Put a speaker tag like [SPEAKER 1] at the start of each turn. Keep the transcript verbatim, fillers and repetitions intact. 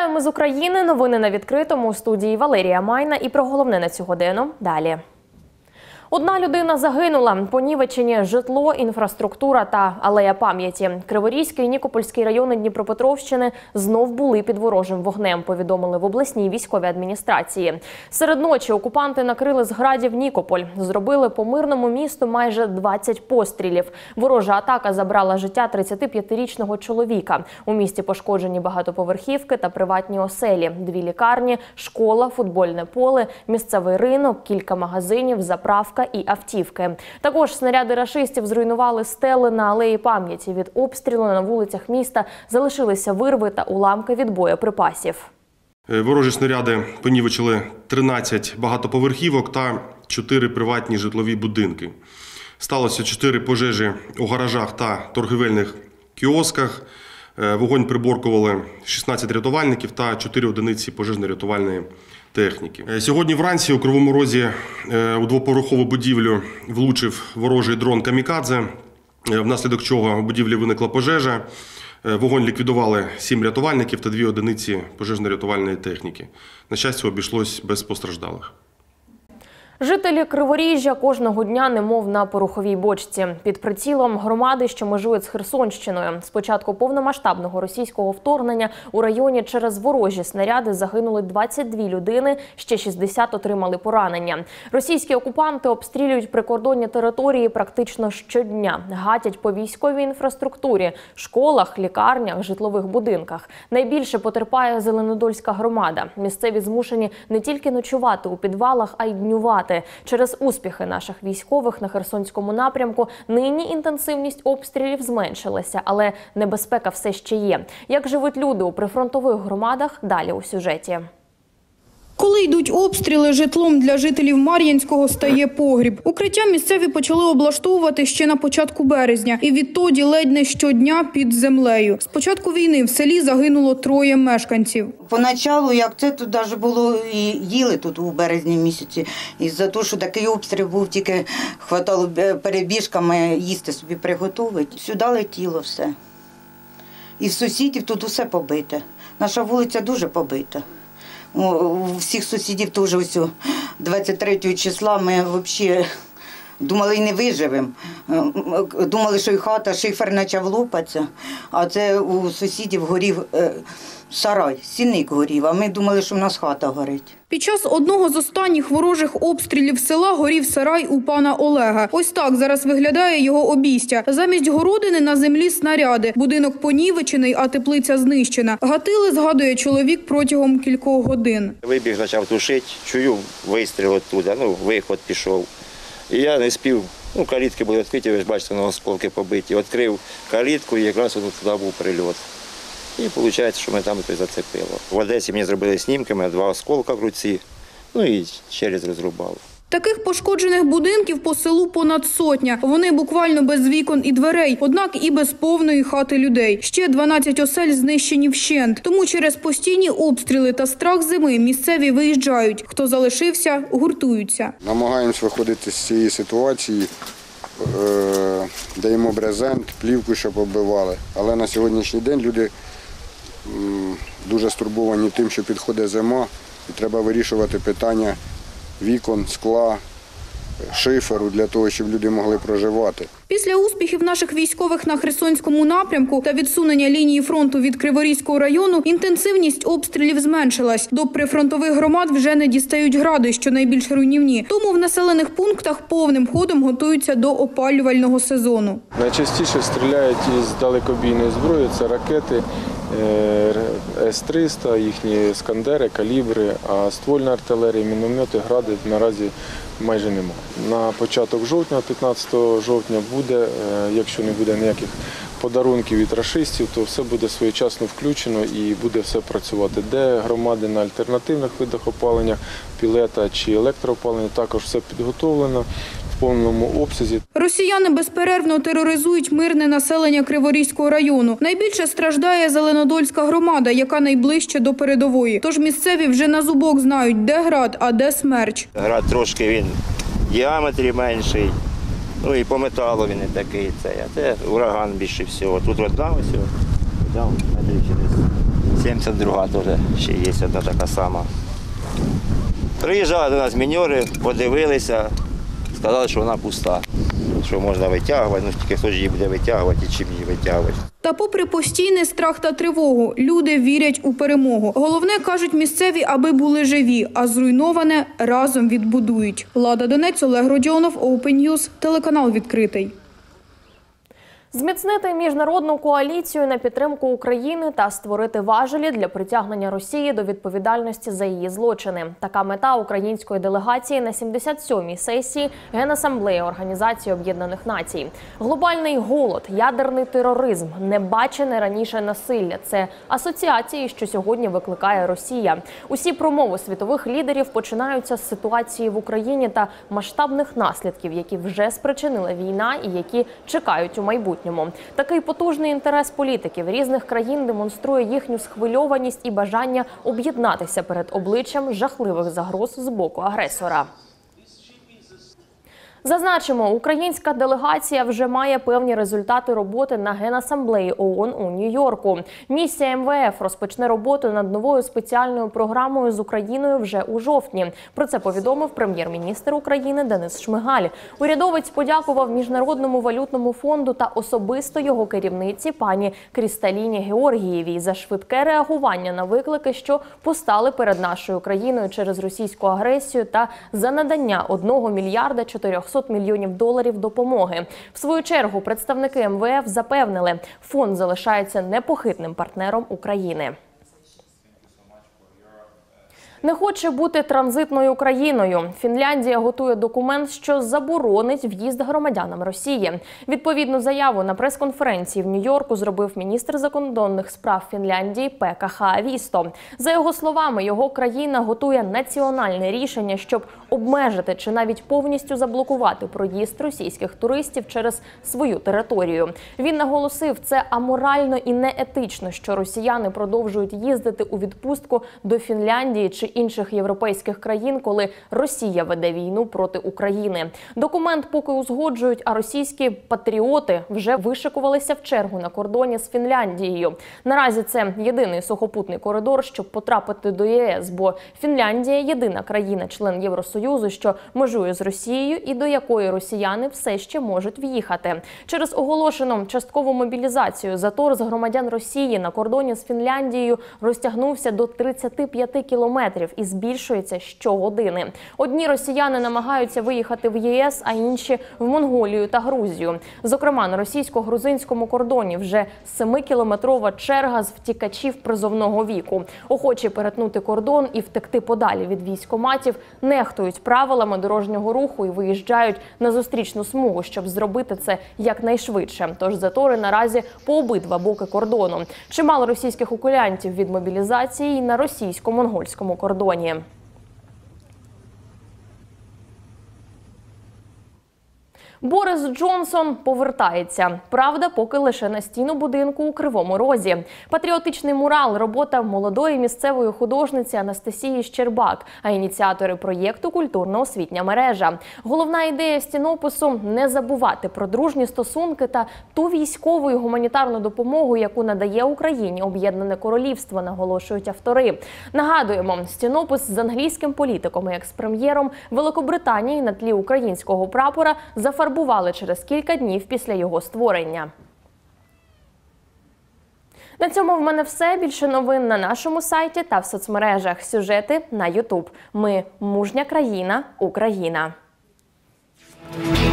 [SPEAKER 1] Вітаємо з України. Новини на відкритому. У студії Валерія Майна. І про головне на цю годину далі. Одна людина загинула. Понівечені житло, інфраструктура та алея пам'яті. Криворізький і Нікопольський райони Дніпропетровщини знов були під ворожим вогнем, повідомили в обласній військовій адміністрації. Серед ночі окупанти накрили з градів Нікополь. Зробили по мирному місту майже двадцять пострілів. Ворожа атака забрала життя тридцятип'ятирічного чоловіка. У місті пошкоджені багатоповерхівки та приватні оселі, дві лікарні, школа, футбольне поле, місцевий ринок, кілька магазинів, заправка і автівки. Також снаряди рашистів зруйнували стели на алеї пам'яті. Від обстрілу на вулицях міста залишилися вирви та уламки від боєприпасів.
[SPEAKER 2] Ворожі снаряди понівечили тринадцять багатоповерхівок та чотири приватні житлові будинки. Сталося чотири пожежі у гаражах та торгівельних кіосках. Вогонь приборкували шістнадцять рятувальників та чотири одиниці пожежно-рятувальної техніки. Сьогодні вранці у Кривому Розі у двоповерхову будівлю влучив ворожий дрон «Камікадзе», внаслідок чого у будівлі виникла пожежа. Вогонь ліквідували сім рятувальників та дві одиниці пожежно-рятувальної техніки. На щастя, обійшлось без постраждалих.
[SPEAKER 1] Жителі Криворіжжя кожного дня немов на пороховій бочці. Під прицілом громади, що межують з Херсонщиною. З початку повномасштабного російського вторгнення у районі через ворожі снаряди загинули двадцять дві людини, ще шістдесят отримали поранення. Російські окупанти обстрілюють прикордонні території практично щодня. Гатять по військовій інфраструктурі, школах, лікарнях, житлових будинках. Найбільше потерпає Зеленодольська громада. Місцеві змушені не тільки ночувати у підвалах, а й днювати. Через успіхи наших військових на Херсонському напрямку нині інтенсивність обстрілів зменшилася, але небезпека все ще є. Як живуть люди у прифронтових громадах – далі у сюжеті.
[SPEAKER 3] Коли йдуть обстріли, житлом для жителів Мар'їнського стає погріб. Укриття місцеві почали облаштовувати ще на початку березня. І відтоді ледь не щодня під землею. З початку війни в селі загинуло троє мешканців.
[SPEAKER 4] Поначалу, як це тут навіть було, і їли тут у березні місяці. Із-за того, що такий обстріл був, тільки хватало перебіжками їсти собі приготувати. Сюди летіло все. І в сусідів тут усе побите. Наша вулиця дуже побита. У всіх сусідів теж ось двадцять третього числа ми взагалі думали і не виживемо. Думали, що і хата, шифер почав лопатися, а це у сусідів горів сарай, сінник горів, а ми думали, що в нас хата горить.
[SPEAKER 3] Під час одного з останніх ворожих обстрілів села горів сарай у пана Олега. Ось так зараз виглядає його обійстя. Замість городини на землі снаряди. Будинок понівечений, а теплиця знищена. Гатили, згадує чоловік, протягом кількох годин.
[SPEAKER 5] Вибіг, почав тушити, чую вистріл оттуда, ну, виход пішов. І я не спів, ну, калітки були відкриті, ви ж бачите, на осколки побиті. Відкрив калітку і якраз туди був прильот. І виходить, що ми там і зацепило. В Одесі мені зробили знімки, у мене два осколка в руці, ну і через розрубало.
[SPEAKER 3] Таких пошкоджених будинків по селу понад сотня. Вони буквально без вікон і дверей, однак і без повної хати людей. Ще дванадцять осель знищені вщент. Тому через постійні обстріли та страх зими місцеві виїжджають. Хто залишився, гуртуються.
[SPEAKER 6] Намагаємось виходити з цієї ситуації, даємо брезент, плівку, щоб оббивали. Але на сьогоднішній день люди дуже стурбовані тим, що підходить зима, і треба вирішувати питання вікон, скла, шиферу для того, щоб люди могли проживати.
[SPEAKER 3] Після успіхів наших військових на Херсонському напрямку та відсунення лінії фронту від Криворізького району інтенсивність обстрілів зменшилась. До прифронтових громад вже не дістають гради, що найбільш руйнівні. Тому в населених пунктах повним ходом готуються до опалювального сезону.
[SPEAKER 7] Найчастіше стріляють із далекобійної зброї – це ракети С триста, їхні «Скандери», «Калібри», а ствольна артилерія, міномети, гради наразі майже немає. На початок жовтня, п'ятнадцятого жовтня буде, якщо не буде ніяких подарунків від рашистів, то все буде своєчасно включено і буде все працювати. Де громади на альтернативних видах опалення, пілета чи електроопалення, також все підготовлено в повному обсязі.
[SPEAKER 3] Росіяни безперервно тероризують мирне населення Криворізького району. Найбільше страждає Зеленодольська громада, яка найближче до передової. Тож місцеві вже на зубок знають, де град, а де смерч.
[SPEAKER 5] Град трошки він в діаметрі менший, ну і по металу він не такий. Це, це ураган більше всього. Тут одна ось, там метрів через сімдесят друга теж ще є одна така сама. Приїжджали до нас міньори, подивилися, сказали, що вона пуста, що можна витягувати, ну тільки хто ж її буде витягувати і чим її витягувати.
[SPEAKER 3] Та попри постійний страх та тривогу, люди вірять у перемогу. Головне, кажуть місцеві, аби були живі, а зруйноване разом відбудують. Лада Донець, Олег Родіонов, Open News, телеканал «Відкритий».
[SPEAKER 1] Зміцнити міжнародну коаліцію на підтримку України та створити важелі для притягнення Росії до відповідальності за її злочини. Така мета української делегації на сімдесят сьомій сесії Генасамблеї Організації Об'єднаних Націй. Глобальний голод, ядерний тероризм, небачене раніше насилля – це асоціації, що сьогодні викликає Росія. Усі промови світових лідерів починаються з ситуації в Україні та масштабних наслідків, які вже спричинила війна і які чекають у майбутньому. Такий потужний інтерес політиків різних країн демонструє їхню схвильованість і бажання об'єднатися перед обличчям жахливих загроз з боку агресора. Зазначимо, українська делегація вже має певні результати роботи на Генасамблеї ООН у Нью-Йорку. Місія ем ве еф розпочне роботу над новою спеціальною програмою з Україною вже у жовтні. Про це повідомив прем'єр-міністр України Денис Шмигаль. Урядовець подякував Міжнародному валютному фонду та особисто його керівниці пані Крісталіні Георгієвій за швидке реагування на виклики, що постали перед нашою країною через російську агресію та за надання одного мільярда чотирьохсот мільйонів доларів допомоги. В свою чергу представники ем ве еф запевнили, фонд залишається непохитним партнером України. Не хоче бути транзитною країною. Фінляндія готує документ, що заборонить в'їзд громадянам Росії. Відповідну заяву на прес-конференції в Нью-Йорку зробив міністр закордонних справ Фінляндії Пекка Хаавісто. За його словами, його країна готує національне рішення, щоб обмежити чи навіть повністю заблокувати проїзд російських туристів через свою територію. Він наголосив, це аморально і неетично, що росіяни продовжують їздити у відпустку до Фінляндії чи інших європейських країн, коли Росія веде війну проти України. Документ поки узгоджують, а російські патріоти вже вишикувалися в чергу на кордоні з Фінляндією. Наразі це єдиний сухопутний коридор, щоб потрапити до є ес, бо Фінляндія – єдина країна-член Євросоюзу, що межує з Росією і до якої росіяни все ще можуть в'їхати. Через оголошену часткову мобілізацію затор з громадян Росії на кордоні з Фінляндією розтягнувся до тридцяти п'яти кілометрів і збільшується щогодини. Одні росіяни намагаються виїхати в є ес, а інші – в Монголію та Грузію. Зокрема, на російсько-грузинському кордоні вже семикілометрова черга з втікачів призовного віку. Охочі перетнути кордон і втекти подалі від військкоматів нехтують правилами дорожнього руху і виїжджають на зустрічну смугу, щоб зробити це якнайшвидше. Тож затори наразі по обидва боки кордону. Чимало російських окулянтів від мобілізації і на російсько-монгольському кордоні. Борис Джонсон повертається. Правда, поки лише на стіну будинку у Кривому Розі. Патріотичний мурал – робота молодої місцевої художниці Анастасії Щербак, а ініціатори проєкту – культурно-освітня мережа. Головна ідея стінопису – не забувати про дружні стосунки та ту військову і гуманітарну допомогу, яку надає Україні Об'єднане Королівство, наголошують автори. Нагадуємо, стінопис з англійським політиком і екс-прем'єром Великобританії на тлі українського прапора зафарбували Бували через кілька днів після його створення. На цьому в мене все. Більше новин на нашому сайті та в соцмережах. Сюжети на ютуб. Ми – мужня країна, Україна.